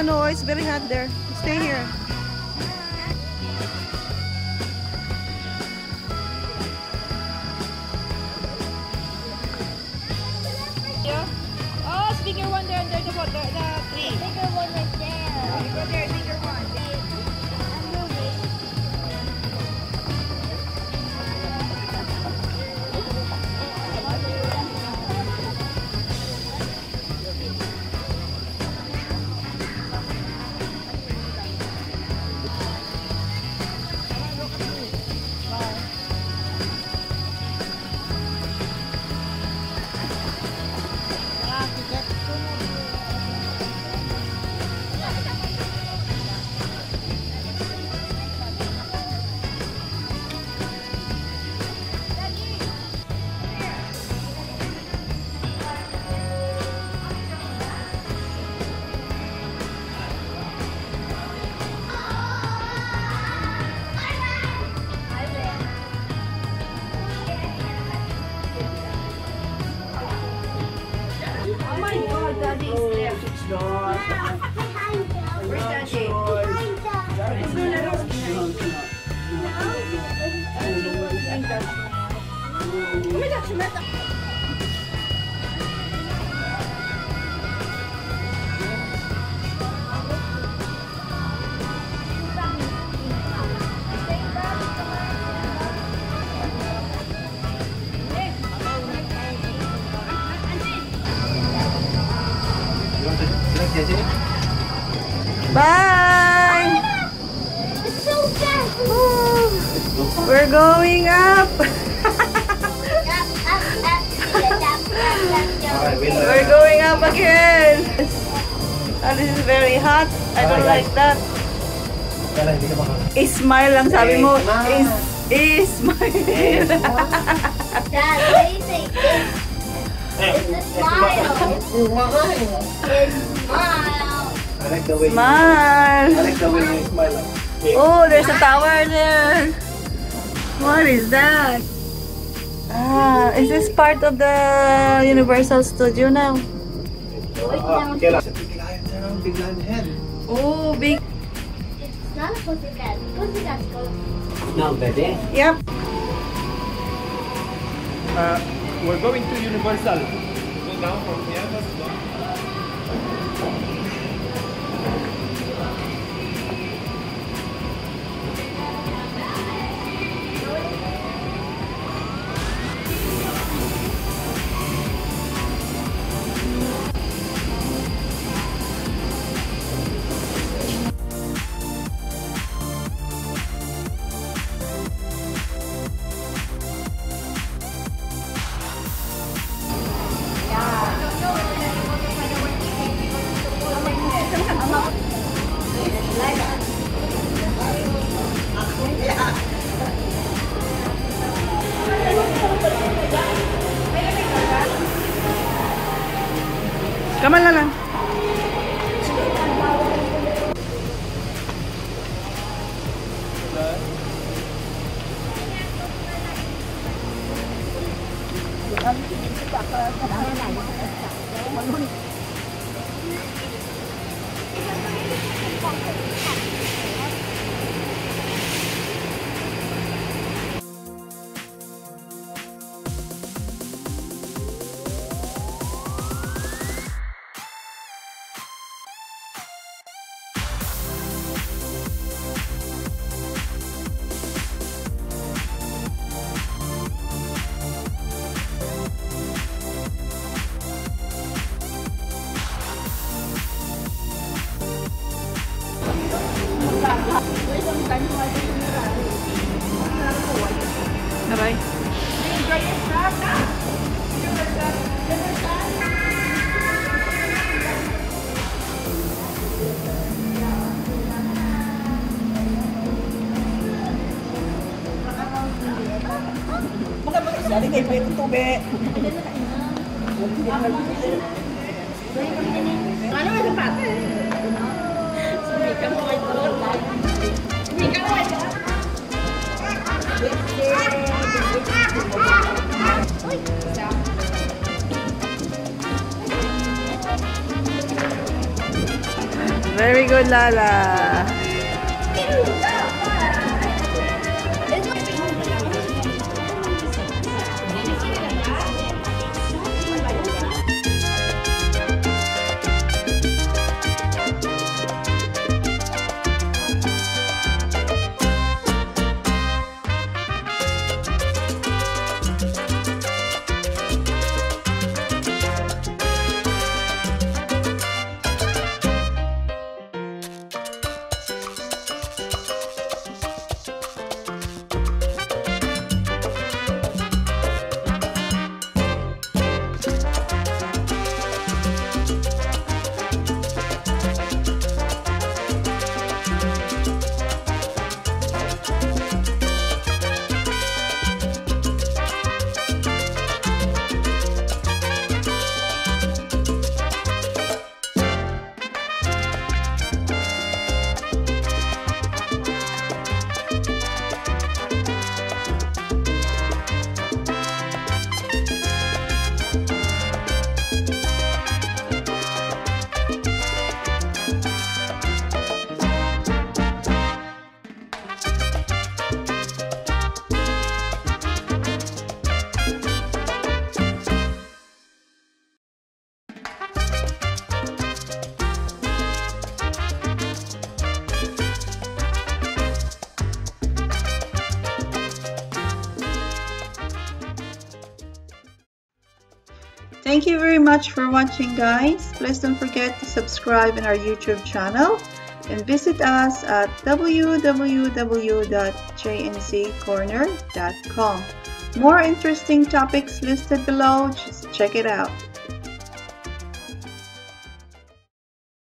ano, it's very hot there. Stay here. Oh, it's bigger one there under the tree. Bigger one right there. You go there, bigger one. I'm moving. Bye! It's so fast. We're going up! We're going up again! Oh, this is very hot. I don't like that. Smile lang sabi mo. Smile. Dad, what do you think? It's a smile. It's smile. I like the way Smile. I like the way you smile. Oh, there's a tower there. What is that? Ah, is this part of the Universal Studio now? Big lion down, big lion head. Oh, big. It's not a pussycat. Pussycats go. No, baby. Yep. We're going to Universal. Go down from here. Let's go. Kaman na lang. Aray. Sali kay Beto Tube. Ano ba sa pata? Sumika mo kay Doon. Sumika mo kay Doon. Very you, Lala. Thank you very much for watching, guys. Please don't forget to subscribe in our YouTube channel and visit us at www.jnccorner.com. More interesting topics listed below. Just check it out.